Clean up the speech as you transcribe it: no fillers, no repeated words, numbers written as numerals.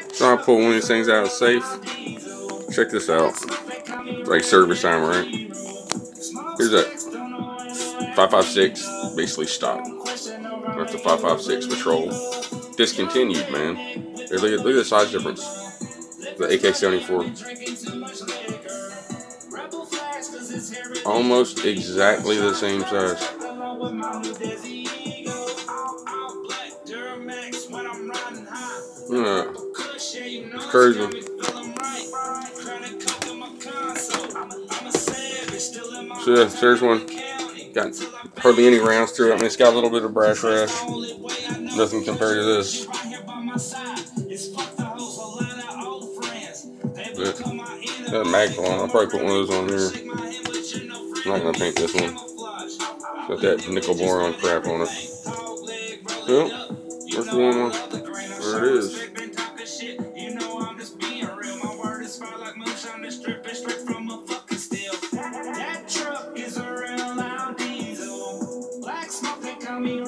So I pull one of these things out of the safe. Check this out. Like service time, right? Here's that 5.56, basically stock. That's a 5.56 Patrol. Discontinued, man. Here, look at the size difference. The AK-74. Almost exactly the same size. Yeah, it's crazy. So yeah, there's one. Got hardly any rounds through it. I mean, it's got a little bit of brass rash. Nothing compared to this. But that mag on, I'll probably put one of those on here. I'm not gonna paint this one. Got that nickel boron crap on it. Well, where's the one? There it is. That truck is a real loud diesel. Black smoke that coming